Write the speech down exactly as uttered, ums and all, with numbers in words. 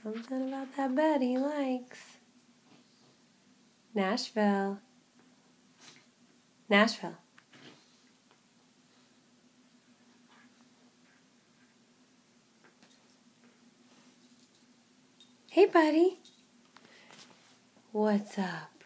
Something about that bed he likes. Nashville. Nashville. Hey, buddy. What's up?